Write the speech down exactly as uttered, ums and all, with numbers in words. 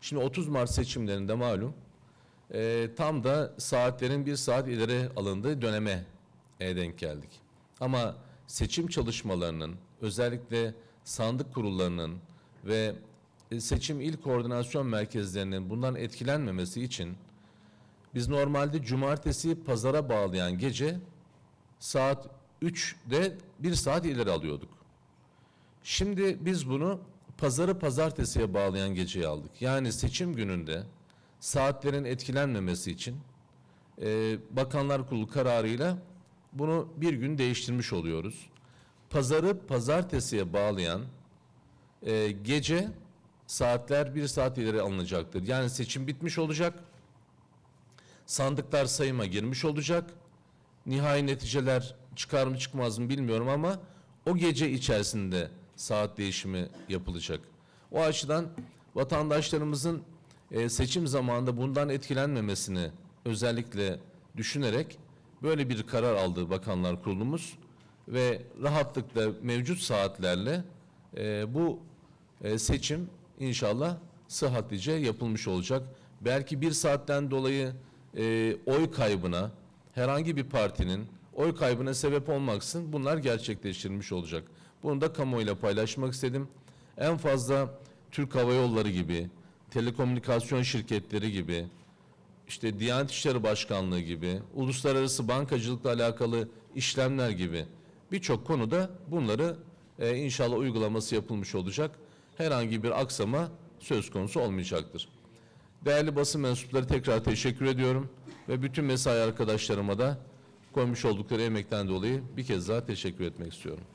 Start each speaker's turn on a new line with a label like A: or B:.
A: Şimdi otuz Mart seçimlerinde malum e, tam da saatlerin bir saat ileri alındığı döneme e, denk geldik. Ama seçim çalışmalarının, özellikle sandık kurullarının ve seçim il koordinasyon merkezlerinin bundan etkilenmemesi için biz normalde cumartesi pazara bağlayan gece saat üçte bir saat ileri alıyorduk. Şimdi biz bunu pazarı pazartesiye bağlayan geceye aldık. Yani seçim gününde saatlerin etkilenmemesi için e, Bakanlar Kurulu kararıyla bunu bir gün değiştirmiş oluyoruz. Pazarı pazartesiye bağlayan e, gece saatler bir saat ileri alınacaktır. Yani seçim bitmiş olacak. Sandıklar sayıma girmiş olacak. Nihai neticeler çıkar mı çıkmaz mı bilmiyorum ama o gece içerisinde saat değişimi yapılacak. O açıdan vatandaşlarımızın e, seçim zamanında bundan etkilenmemesini özellikle düşünerek böyle bir karar aldı Bakanlar Kurulumuz ve rahatlıkla mevcut saatlerle e, bu e, seçim inşallah sıhhatlice yapılmış olacak. Belki bir saatten dolayı e, oy kaybına, herhangi bir partinin oy kaybına sebep olmaksızın bunlar gerçekleştirilmiş olacak. Bunu da kamuoyuyla paylaşmak istedim. En fazla Türk Hava Yolları gibi, telekomünikasyon şirketleri gibi, işte Diyanet İşleri Başkanlığı gibi, uluslararası bankacılıkla alakalı işlemler gibi birçok konuda bunları e, inşallah uygulaması yapılmış olacak. Herhangi bir aksama söz konusu olmayacaktır. Değerli basın mensupları, tekrar teşekkür ediyorum ve bütün mesai arkadaşlarıma da koymuş oldukları emekten dolayı bir kez daha teşekkür etmek istiyorum.